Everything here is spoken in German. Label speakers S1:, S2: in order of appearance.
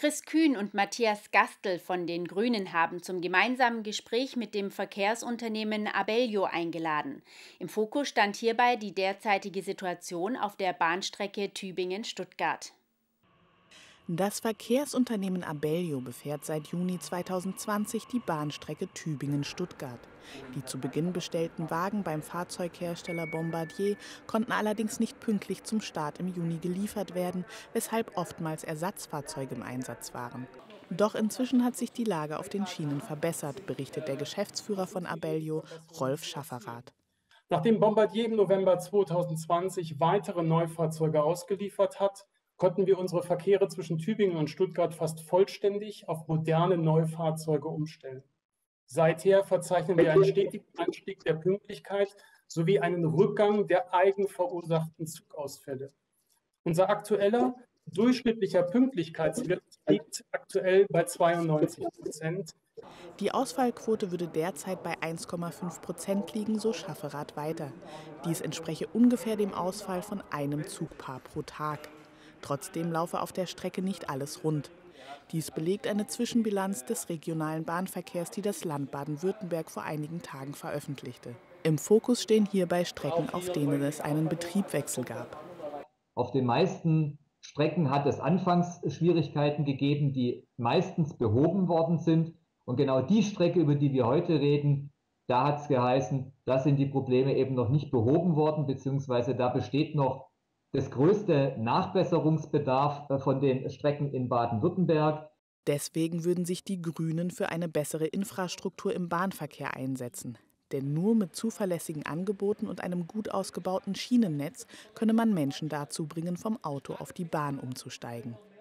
S1: Chris Kühn und Matthias Gastl von den Grünen haben zum gemeinsamen Gespräch mit dem Verkehrsunternehmen Abellio eingeladen. Im Fokus stand hierbei die derzeitige Situation auf der Bahnstrecke Tübingen-Stuttgart.
S2: Das Verkehrsunternehmen Abellio befährt seit Juni 2020 die Bahnstrecke Tübingen-Stuttgart. Die zu Beginn bestellten Wagen beim Fahrzeughersteller Bombardier konnten allerdings nicht pünktlich zum Start im Juni geliefert werden, weshalb oftmals Ersatzfahrzeuge im Einsatz waren. Doch inzwischen hat sich die Lage auf den Schienen verbessert, berichtet der Geschäftsführer von Abellio, Rolf Schafferath.
S3: Nachdem Bombardier im November 2020 weitere Neufahrzeuge ausgeliefert hat, konnten wir unsere Verkehre zwischen Tübingen und Stuttgart fast vollständig auf moderne Neufahrzeuge umstellen. Seither verzeichnen wir einen stetigen Anstieg der Pünktlichkeit sowie einen Rückgang der eigenverursachten Zugausfälle. Unser aktueller durchschnittlicher Pünktlichkeitswert liegt aktuell bei 92%.
S2: Die Ausfallquote würde derzeit bei 1,5% liegen, so Schafferath weiter. Dies entspreche ungefähr dem Ausfall von einem Zugpaar pro Tag. Trotzdem laufe auf der Strecke nicht alles rund. Dies belegt eine Zwischenbilanz des regionalen Bahnverkehrs, die das Land Baden-Württemberg vor einigen Tagen veröffentlichte. Im Fokus stehen hierbei Strecken, auf denen es einen Betriebswechsel gab.
S4: Auf den meisten Strecken hat es anfangs Schwierigkeiten gegeben, die meistens behoben worden sind. Und genau die Strecke, über die wir heute reden, da hat es geheißen, da sind die Probleme eben noch nicht behoben worden, beziehungsweise da besteht noch das größte Nachbesserungsbedarf von den Strecken in Baden-Württemberg.
S2: Deswegen würden sich die Grünen für eine bessere Infrastruktur im Bahnverkehr einsetzen. Denn nur mit zuverlässigen Angeboten und einem gut ausgebauten Schienennetz könne man Menschen dazu bringen, vom Auto auf die Bahn umzusteigen.